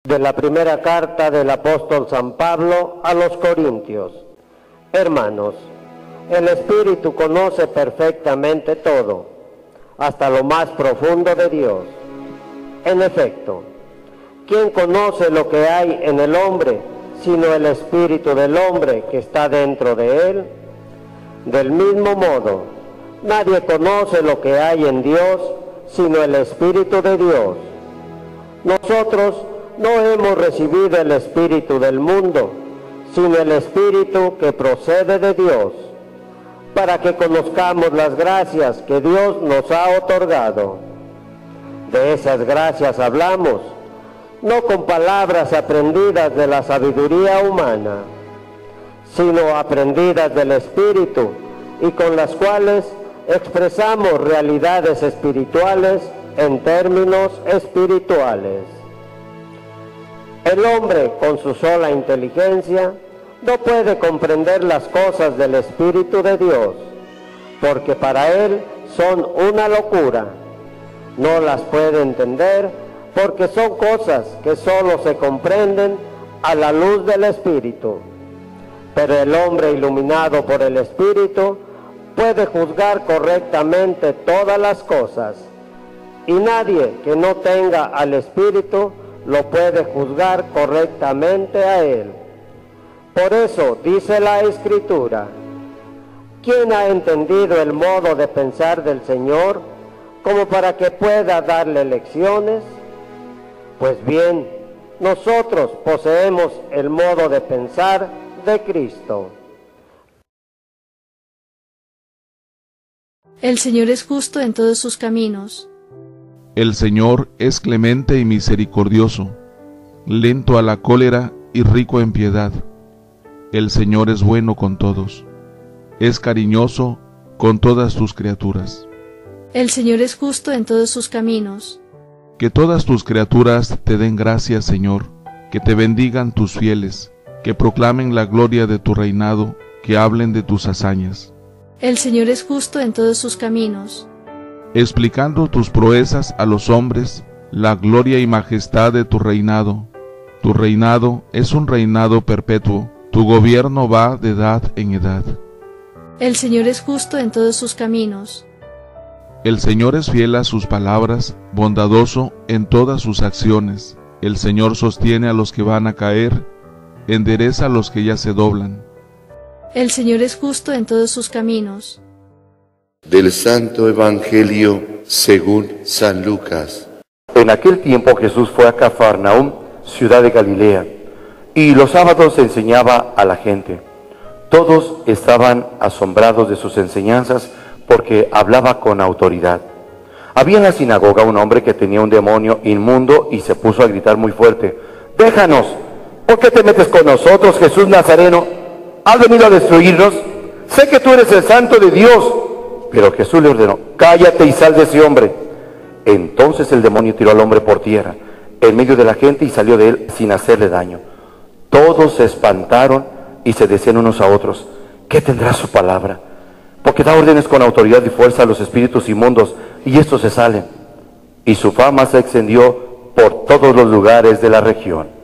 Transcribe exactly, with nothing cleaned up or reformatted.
De la primera carta del apóstol San Pablo a los Corintios. Hermanos, el Espíritu conoce perfectamente todo, hasta lo más profundo de Dios. En efecto, ¿quién conoce lo que hay en el hombre, sino el Espíritu del hombre que está dentro de él? Del mismo modo, nadie conoce lo que hay en Dios, sino el Espíritu de Dios. Nosotros no hemos recibido el Espíritu del mundo, sino el Espíritu que procede de Dios, para que conozcamos las gracias que Dios nos ha otorgado. De esas gracias hablamos, no con palabras aprendidas de la sabiduría humana, sino aprendidas del Espíritu, y con las cuales expresamos realidades espirituales en términos espirituales. El hombre, con su sola inteligencia, no puede comprender las cosas del Espíritu de Dios, porque para él son una locura. No las puede entender porque son cosas que solo se comprenden a la luz del Espíritu. Pero el hombre iluminado por el Espíritu puede juzgar correctamente todas las cosas, y nadie que no tenga al Espíritu lo puede juzgar correctamente a él. Por eso dice la Escritura: ¿quién ha entendido el modo de pensar del Señor como para que pueda darle lecciones? Pues bien, nosotros poseemos el modo de pensar de Cristo. El Señor es justo en todos sus caminos. El Señor es clemente y misericordioso, lento a la cólera y rico en piedad. El Señor es bueno con todos, es cariñoso con todas sus criaturas. El Señor es justo en todos sus caminos. Que todas tus criaturas te den gracias, Señor, que te bendigan tus fieles, que proclamen la gloria de tu reinado, que hablen de tus hazañas. El Señor es justo en todos sus caminos. Explicando tus proezas a los hombres, la gloria y majestad de tu reinado. Tu reinado es un reinado perpetuo, tu gobierno va de edad en edad. El Señor es justo en todos sus caminos. El Señor es fiel a sus palabras, bondadoso en todas sus acciones. El Señor sostiene a los que van a caer, endereza a los que ya se doblan. El Señor es justo en todos sus caminos. Del Santo Evangelio según San Lucas. En aquel tiempo Jesús fue a Cafarnaúm, ciudad de Galilea, y los sábados enseñaba a la gente. Todos estaban asombrados de sus enseñanzas, porque hablaba con autoridad. Había en la sinagoga un hombre que tenía un demonio inmundo y se puso a gritar muy fuerte: «¡Déjanos! ¿Por qué te metes con nosotros, Jesús Nazareno? ¿Has venido a destruirnos? Sé que tú eres el Santo de Dios». Pero Jesús le ordenó: «Cállate y sal de ese hombre». Entonces el demonio tiró al hombre por tierra, en medio de la gente, y salió de él sin hacerle daño. Todos se espantaron y se decían unos a otros: «¿Qué tendrá su palabra? Porque da órdenes con autoridad y fuerza a los espíritus inmundos, y estos se salen». Y su fama se extendió por todos los lugares de la región.